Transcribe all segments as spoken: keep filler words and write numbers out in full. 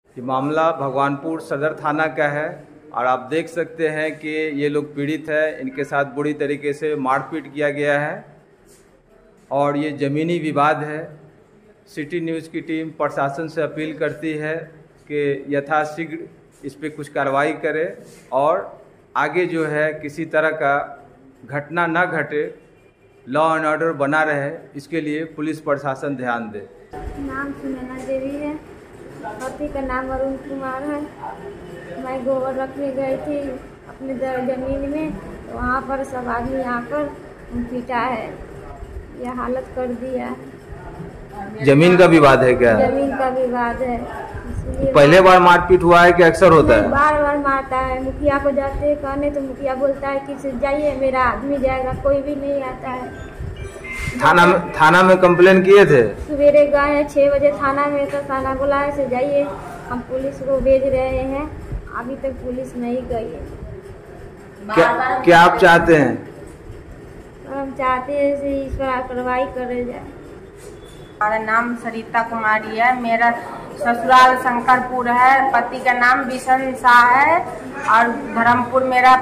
ये मामला भगवानपुर सदर थाना का है और आप देख सकते हैं कि ये लोग पीड़ित है, इनके साथ बुरी तरीके से मारपीट किया गया है और ये ज़मीनी विवाद है। सिटी न्यूज़ की टीम प्रशासन से अपील करती है कि यथाशीघ्र इस पर कुछ कार्रवाई करे और आगे जो है किसी तरह का घटना न घटे, लॉ एंड ऑर्डर बना रहे, इसके लिए पुलिस प्रशासन ध्यान दे। नाम सुनैना देवी है, पति का नाम अरुण कुमार है। मैं गोबर रखने गई थी अपने ज़मीन में, तो वहाँ पर सब आदमी आकर पीटा है, यह हालत कर दिया है। जमीन का विवाद है क्या? जमीन का विवाद है। पहले बार मारपीट हुआ है कि अक्सर होता है? बार बार मारता है। मुखिया को जाते कहने तो मुखिया बोलता है कि जाइए, मेरा आदमी जाएगा, कोई भी नहीं आता है। थाना में थाना में कंप्लेन किए थे? सवेरे गए हैं छः बजे थाना में, तो थाना बुलाए से जाइए, हम पुलिस को भेज रहे हैं, अभी तक पुलिस नहीं गई है। क्या क्या आप चाहते हैं? हम चाहते हैं कि इस पर कार्रवाई करे जाए। हमारा नाम सरिता कुमारी है, मेरा ससुराल शंकरपुर है, पति का नाम बिशन शाह है और धर्मपुर मेरा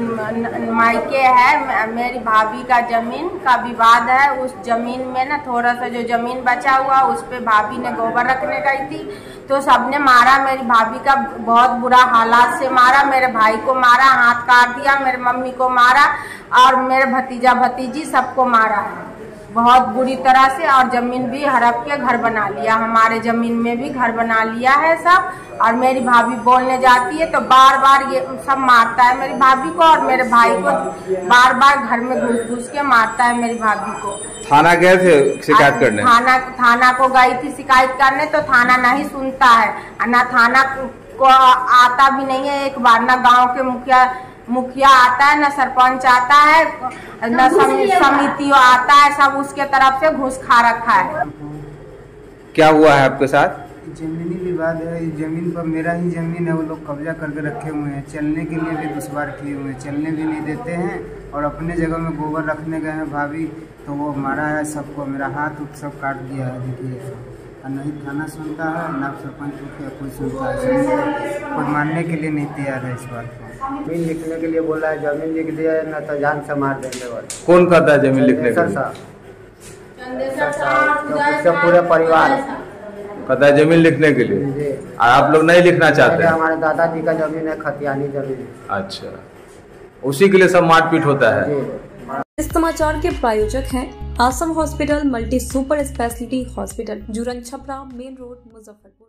मायके है। मेरी भाभी का जमीन का विवाद है। उस जमीन में ना थोड़ा सा जो जमीन बचा हुआ उस पे भाभी ने गोबर रखने गई थी, तो सबने मारा। मेरी भाभी का बहुत बुरा हालात से मारा, मेरे भाई को मारा, हाथ काट दिया, मेरे मम्मी को मारा और मेरे भतीजा भतीजी सबको मारा है बहुत बुरी तरह से। और जमीन भी हड़प के घर बना लिया, हमारे जमीन में भी घर बना लिया है सब। और मेरी भाभी बोलने जाती है तो बार बार ये सब मारता है मेरी भाभी को, और मेरे भाई को बार बार घर में घुस घुस के मारता है मेरी भाभी को। थाना गए थे शिकायत करने? थाना थाना को गई थी शिकायत करने, तो थाना नहीं सुनता है, ना थाना को आता भी नहीं है एक बार, ना गाँव के मुखिया मुखिया आता है, न सरपंच आता है, न समिति आता है, सब उसके तरफ से घूस खा रखा है। क्या हुआ है आपके साथ? जमीनी विवाद है। जमीन पर मेरा ही जमीन है, वो लोग कब्जा करके रखे हुए हैं। चलने के लिए भी दुश्वार किए हुए हैं, चलने भी नहीं देते हैं। और अपने जगह में गोबर रखने गए हैं भाभी, तो वो मारा है सबको, मेरा हाथ उठ सब काट दिया है। देखिए, नहीं थाना सुनता है, ना सरपंच मुखिया कोई सुनता है, कोई मानने के लिए नहीं तैयार है इस बात को। जमीन लिखने के लिए बोला है, जमीन लिख दिया है ना, तो जान से मार देंगे। कौन कहता है जमीन लिखने के लिए? तो पूरे परिवार कहता है जमीन लिखने के लिए, और आप लोग नहीं लिखना चाहते? हमारे दादाजी का जमीन है, खतियानी जमीन। अच्छा, उसी के लिए सब मारपीट होता है। इस समाचार के प्रायोजक हैं आसम hospital multi super speciality hospital, Juran Chhapra, main road, Muzaffarpur.